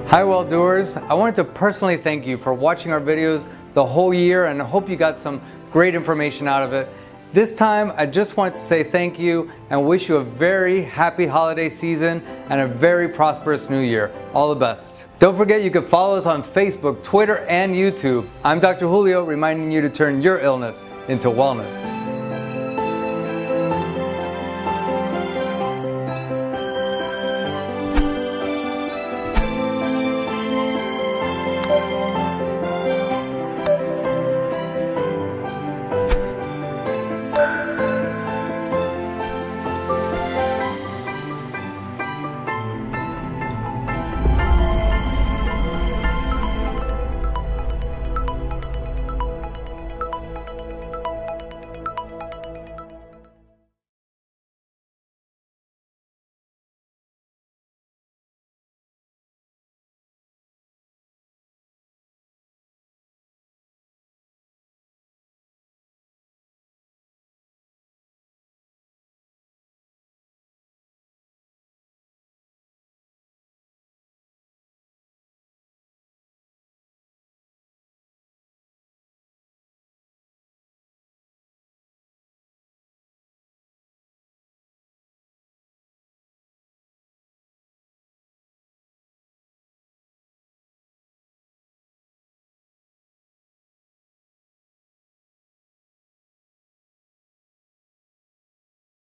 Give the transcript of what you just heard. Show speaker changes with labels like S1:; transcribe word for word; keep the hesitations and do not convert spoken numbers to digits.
S1: Hi well-doers, I wanted to personally thank you for watching our videos the whole year and I hope you got some great information out of it. This time I just wanted to say thank you and wish you a very happy holiday season and a very prosperous new year. All the best. Don't forget you can follow us on Facebook, Twitter, and YouTube. I'm Doctor Julio, reminding you to turn your illness into wellness.